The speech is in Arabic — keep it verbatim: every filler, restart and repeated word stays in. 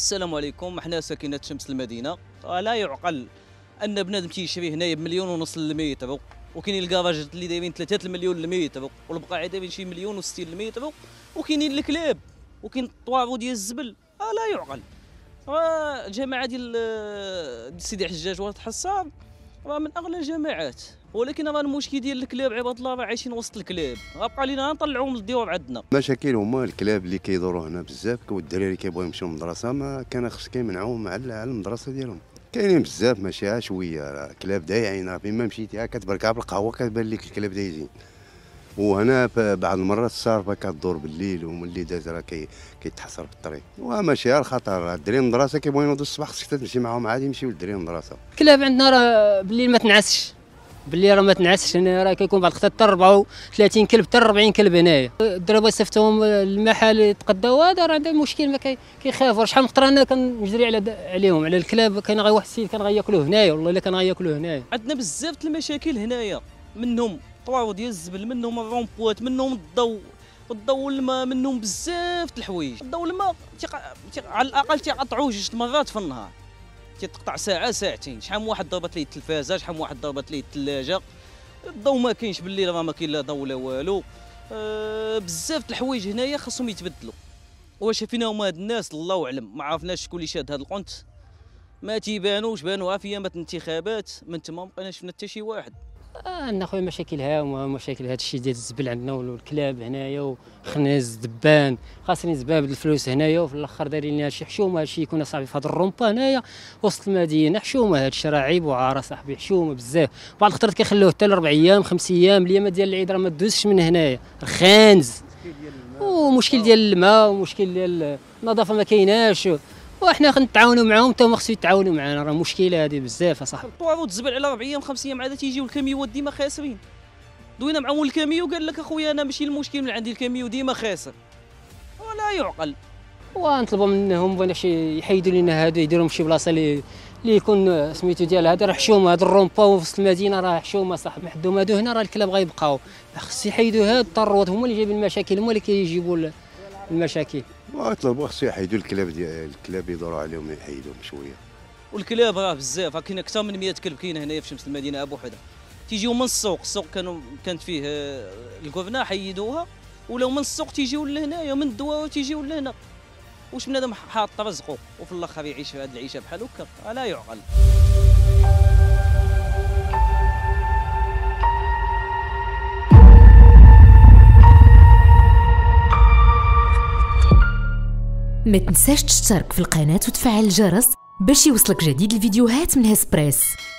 السلام عليكم. حنا ساكنة شمس المدينة. لا يعقل ان بنادم تيشري هنايا بمليون ونص للمتر، وكاينين الكراجات اللي دايرين ثلاثة المليون للمتر، والبقاعة دايرين شي مليون وستين للمتر، وكاينين الكلاب، وكاين الطوارو ديال الزبل. آه لا يعقل. جماعة ديال دي سيدي حجاج وولد حصار راه من اغلى الجماعات، ولكن راه المشكل ديال الكلاب عباد الله راه عايشين وسط الكلاب، غابقى لينا نطلعوهم للديور عندنا. المشاكل هما الكلاب اللي كيدوروا هنا بزاف، والدراري كيبغيو يمشيو للمدرسه ما كان خص كيمنعوهم على المدرسه ديالهم. كاينين بزاف ماشي شويه كلاب دايعين، راه فين ما مشيتي كتبركع بالقهوه كتبان لك الكلاب دايزين. وهنا بعض المرات الصارفه كدور بالليل وملي داز راه كيتحصر في الطريق، وماشي الخطر. الدراري المدرسه كيبغيو ينوضوا الصباح خصك تمشي معاهم عادي يمشيو للدراري المدرسه. الكلاب عندنا راه بالليل ما تنعسش، باللي راه ما تنعسش. هنا راه كيكون بعض الخطات حتى أربعة وثلاثين كلب حتى أربعين كلب هنايا. الدراري يصيفطوهم المحل يتقداو، هذا راه عندهم مشكل، ما كيخافوا. شحال من خطره انا كنجري على عليهم على الكلاب. كاين غير واحد السيد كان غياكلوه هنايا، والله الا كان غياكلوه هنايا. عندنا بزاف د المشاكل هنايا، منهم طوارو ديال الزبل، منهم الرومبوات، منهم الضوء الضوء الماء، منهم بزاف د الحوايج. الضوء الماء على الاقل تيقطعوه جوج مرات في النهار، تيتقطع ساعه ساعتين. شحال من واحد ضربت ليه التلفازه، شحال من واحد ضربت ليه الثلاجه. الضوء ما كاينش بالليل، راه ما كاين لا ضوء لا والو. أه بزاف د الحوايج هنايا خاصهم يتبدلوا. واش فينا هما هاد الناس الله اعلم، ما عرفناش شكون اللي شاد هاد القنت. ما تيبانوش، بانوا في ايامات الانتخابات، من تما ما بقيناش شفنا حتى شي واحد. عندنا خويا مشاكل هاهما، مشاكل هذا الشيء ديال الزبل عندنا والكلاب هنايا وخناز دبان. خاصني زباب الفلوس هنايا، وفي الاخر دايرين لنا شي حشومه. هادشي يكون صاحبي في هذا الرومبا هنايا وسط المدينه، حشومه. هادشي راه عيب وعار صاحبي، حشومه بزاف. بعض الخطرات كيخلوه حتى لاربع ايام خمس ايام. الايامات ديال العيد راه ما دوزش من هنايا، خانز. ومشكل ديال الماء ومشكل ديال النظافه ما كايناش، وحنا كنتعاونوا معاهم حتى هما خصو يتعاونوا معنا. راه مشكله هذه بزاف اصاحبي. الطوارو تزبل على اربع ايام خمس ايام عاد تيجيو الكاميوات ديما خاسرين. دوينا معاهم الكاميو قال لك اخويا انا ماشي المشكل من عندي، الكاميو ديما خاسر. ولا يعقل. ونطلبوا منهم بغينا شي يحيدوا لنا هادو، يديروا شي بلاصه اللي اللي يكون سميتو ديال هذا راه حشومه. هذا الرومبا وسط المدينه راه حشومه صاحبي. حدهم هادو هنا راه الكلاب غيبقاو. خص يحيدوا هاد الطروات، هما اللي جايبين المشاكل، هما اللي كيجيبوا المشاكل. وطلبوا خصو يحيدوا الكلاب ديال الكلاب يدوروا عليهم يحيدوهم شويه. والكلاب راه بزاف، كاين اكثر من مئة كلب كاين هنايا في شمس المدينه ابو حدا. تيجيو من السوق، السوق كانوا كانت فيه الكوفنا حيدوها، ولاو من السوق تيجيو لهنايا، من الدواء تيجيو لهنا. واش بنادم حاط رزقه وفي الاخر يعيش في هذه العيشه بحال هكا؟ لا يعقل. ما تنساش تشترك في القناة وتفعل الجرس باش يوصلك جديد الفيديوهات من هسبريس.